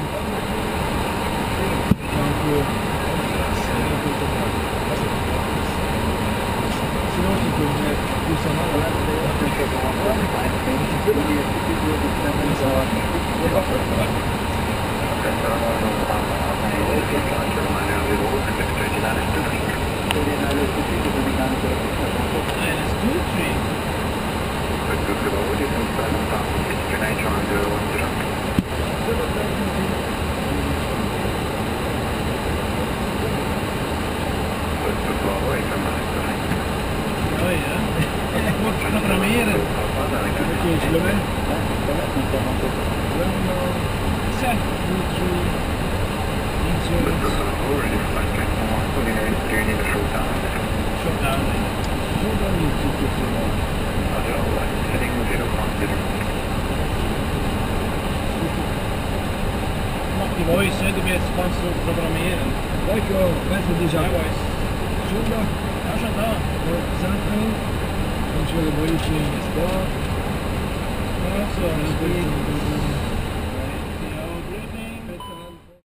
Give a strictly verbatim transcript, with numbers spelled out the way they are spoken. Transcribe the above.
Boys, hè, die weer sponsor programmeren. Lekker, mensen die zijn. Ja, boys. Zondag. Ja, zo daar. Zaterdag. Ons willen we iets in de stad. Ja, zo, dat is goed.